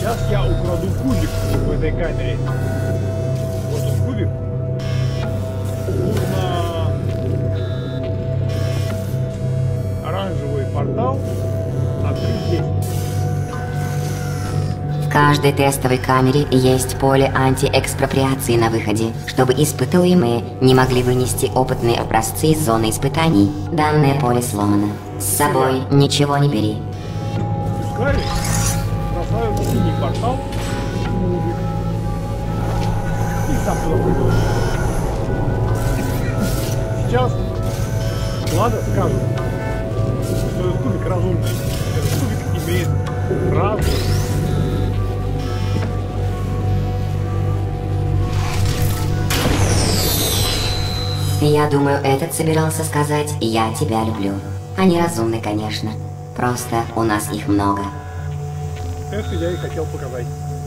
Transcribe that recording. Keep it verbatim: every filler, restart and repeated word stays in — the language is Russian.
Сейчас я украду кубик в этой камере. Вот он кубик. Нужно оранжевый портал открыть здесь. В каждой тестовой камере есть поле антиэкспроприации на выходе, чтобы испытуемые не могли вынести опытные образцы из зоны испытаний. Данное поле сломано. С собой ничего не бери. Пускай бросаю в синий портал кубик. И сам туда пойду. Сейчас Влада скажет, что этот кубик разумный. Этот кубик имеет разум. Я думаю, этот собирался сказать «я тебя люблю». Они разумны, конечно. Просто у нас их много. Это я и хотел показать.